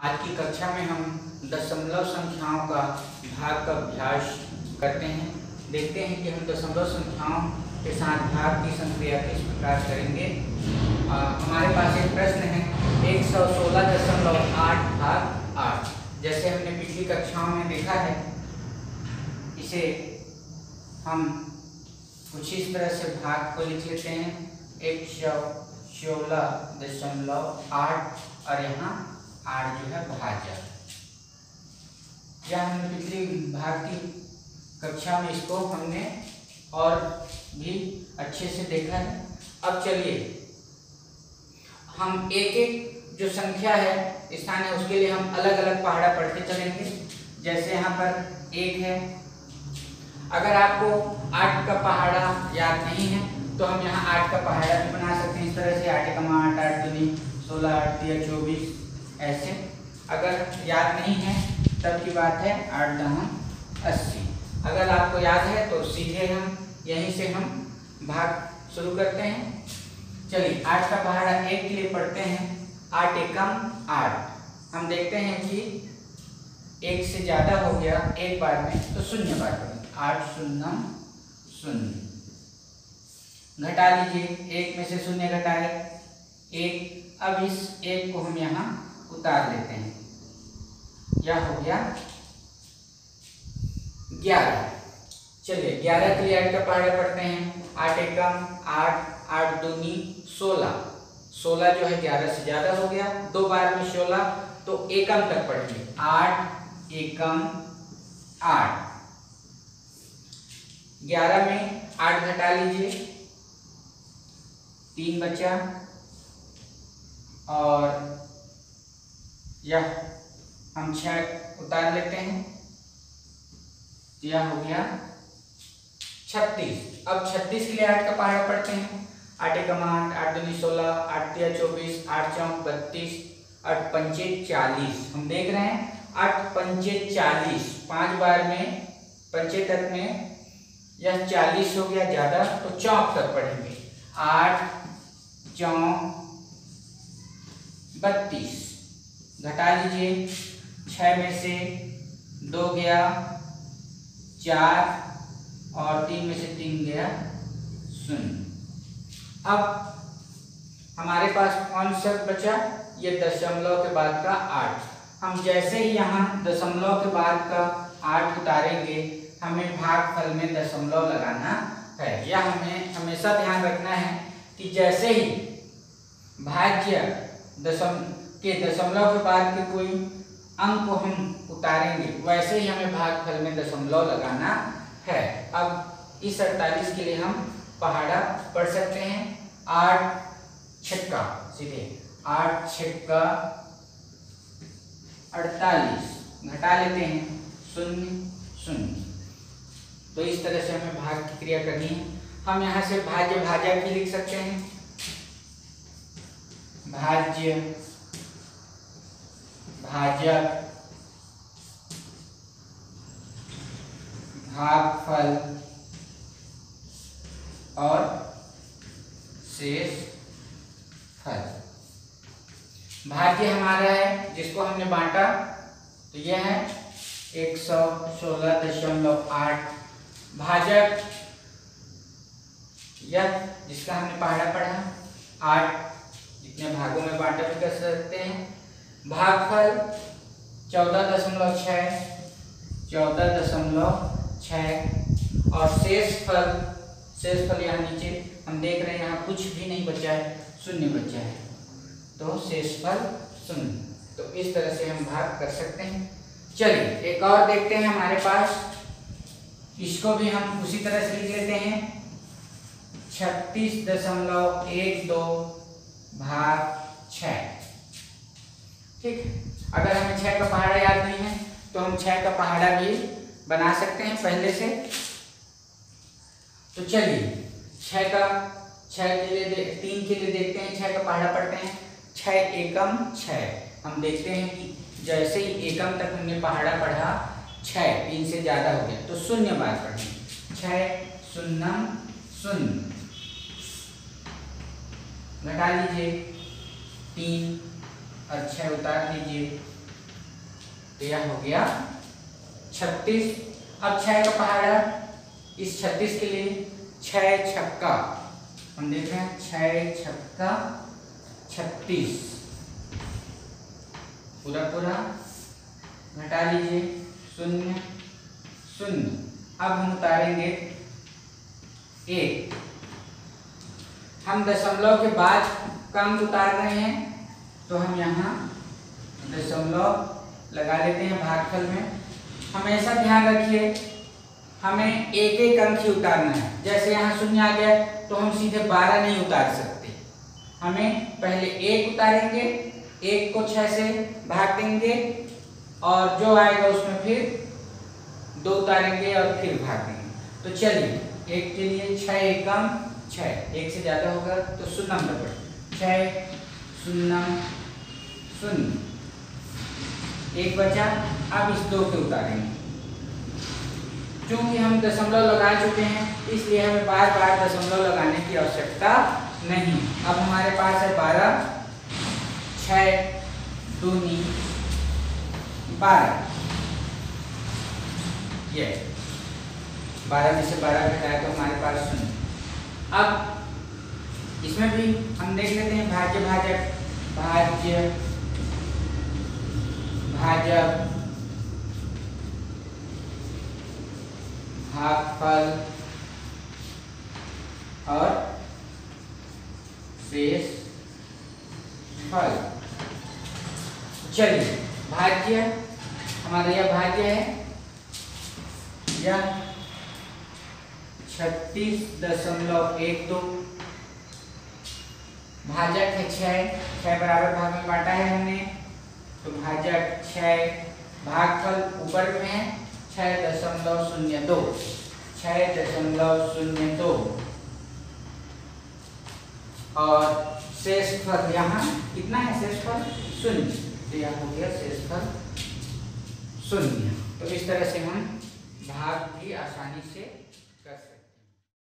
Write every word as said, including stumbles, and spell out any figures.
आज की कक्षा में हम दशमलव संख्याओं का भाग का अभ्यास करते हैं। देखते हैं कि हम दशमलव संख्याओं के साथ भाग की संक्रिया किस प्रकार करेंगे। आ, हमारे पास एक प्रश्न है एक सौ सोलह दशमलव आठ भाग आठ। जैसे हमने पिछली कक्षाओं में देखा है, इसे हम कुछ इस तरह से भाग को लिख लेते हैं एक सौ सोलह दशमलव आठ और यहाँ आठ जो है भाज्य। यह हमने पिछली भाग की कक्षा में इसको हमने और भी अच्छे से देखा है। अब चलिए हम एक एक जो संख्या है स्थान है उसके लिए हम अलग अलग पहाड़ा पढ़ते चलेंगे। जैसे यहाँ पर एक है, अगर आपको आठ का पहाड़ा याद नहीं है तो हम यहाँ आठ का पहाड़ा भी बना सकते हैं इस तरह से, आठ कमा आठ, आठ दूनी सोलह, आठ तिया चौबीस, ऐसे। अगर याद नहीं है तब की बात है, आठ दहम अस्सी। अगर आपको याद है तो सीधे हम यहीं से हम भाग शुरू करते हैं। चलिए आठ का पहाड़ा एक के लिए पढ़ते हैं। आठ एकम आठ। हम देखते हैं कि एक से ज्यादा हो गया एक बार में तो शून्य बार करेंगे, आठ शून्य शून्य। घटा लीजिए, एक में से शून्य घटाए एक। अब इस एक को हम यहाँ उतार लेते हैं, यह हो गया ग्यारह। चलिए ग्यारह के लिए आठ का पहाड़ा पढ़ते हैं। आठ एकम आठ, आठ दूनी सोलह। सोलह जो है ग्यारह से ज्यादा हो गया, दो बार में सोलह तो एकम तक पढ़ेंगे, आठ एकम आठ। ग्यारह में आठ घटा लीजिए, तीन बचा और यह हम छह उतार लेते हैं, यह हो गया छत्तीस। अब छत्तीस के लिए आठ का पहाड़ा पढ़ते हैं। आठ एकम आठ, आठ दूनी सोलह, आठ तिया चौबीस, आठ चौक बत्तीस, आठ पंचे चालीस। हम देख रहे हैं आठ पंचे चालीस, पांच बार में पंचे तक में यह चालीस हो गया ज्यादा तो चौक तक पढ़ेंगे, आठ चौक बत्तीस। घटा लीजिए, छह में से दो गया चार और तीन में से तीन गया शून्य। अब हमारे पास कौन सा बचा, ये दशमलव के बाद का आठ। हम जैसे ही यहाँ दशमलव के बाद का आठ उतारेंगे हमें भागफल में दशमलव लगाना है। यह हमें हमेशा ध्यान रखना है कि जैसे ही भाज्य दशम के दशमलव के बाद के कोई अंक को हम उतारेंगे वैसे ही हमें भागफल में दशमलव लगाना है। अब इस अड़तालीस के लिए हम पहाड़ा पढ़ सकते हैं। आठ छक्का, सीधे आठ छक्का अड़तालीस। घटा लेते हैं, शून्य शून्य। तो इस तरह से हमें भाग की क्रिया करनी है। हम यहाँ से भाज्य भाजक भी लिख सकते हैं, भाज्य भाजक भागफल और शेष फल। भाज्य हमारा है जिसको हमने बांटा तो यह है एक सौ सोलह दशमलव आठ। भाजक यह जिसका हमने पहाड़ा पढ़ा आठ, जितने भागों में बांटा भी कर सकते हैं। भागफल चौदह दशमलव छः, चौदह दशमलव छः। और शेष फल, शेष फल यहाँ नीचे हम देख रहे हैं यहाँ कुछ भी नहीं बचा है, शून्य बचा है तो शेष फल शून्य। तो इस तरह से हम भाग कर सकते हैं। चलिए एक और देखते हैं हमारे पास, इसको भी हम उसी तरह से लिख लेते हैं छत्तीस दशमलव एक दो भाग छः। ठीक, अगर हमें छः का पहाड़ा याद नहीं है तो हम छः का पहाड़ा भी बना सकते हैं पहले से। तो चलिए छः का छः के लिए दे, तीन के लिए देखते हैं, छः का पहाड़ा पढ़ते हैं। छः एकम छः। हम देखते हैं कि जैसे ही एकम तक हमने पहाड़ा पढ़ा, छः तीन से ज्यादा हो गया तो शून्य बार पढ़ेंगे, छः शून्य शून्य। घटा लीजिए, तीन और छः उतार दीजिए, तो यह हो गया छत्तीस। अब छह का पहाड़ा, इस छत्तीस के लिए छह छक्का, हम देख रहे हैं छह छक्का छत्तीस, पूरा पूरा घटा लीजिए, शून्य शून्य। अब हम उतारेंगे एक, हम दशमलव के बाद का अंक उतार रहे हैं तो हम यहाँ दशमलव लगा लेते हैं भागफल में। हमेशा ध्यान रखिए हमें एक एक अंक ही उतारना है। जैसे यहाँ शून्य आ गया तो हम सीधे बारह नहीं उतार सकते, हमें पहले एक उतारेंगे, एक को छह से भाग देंगे और जो आएगा उसमें फिर दो उतारेंगे और फिर भाग देंगे। तो चलिए एक के लिए छह एकम छह, एक से ज्यादा होगा तो शून्य नंबर पर छह शून्य शून्य, एक बचा। अब इस दो के उतारेंगे, क्योंकि हम दशमलव लगा चुके हैं इसलिए हमें बार बार दशमलव लगाने की आवश्यकता नहीं। अब हमारे पास है बारह, छह दूनी बारह, ये बारह में से बारह घटाया तो हमारे पास शून्य। अब इसमें भी हम देख लेते हैं भाज्य भाजक, भाज्य भाजक भागफल और शेष फल। चलिए भाज्य, हमारा यह भाज्य है, यह छत्तीस दशमलव एक दो, भाजक है छह, छह बराबर भाग में बांटा है हमने तो भाजक छह, भागफल ऊपर में है छह दशमलव शून्य दो, छह दशमलव शून्य दो और शेषफल यहाँ कितना है, शेषफल शून्य, तो यह हो गया शेषफल शून्य। तो इस तरह से हम भाग भी आसानी से कर सकते हैं।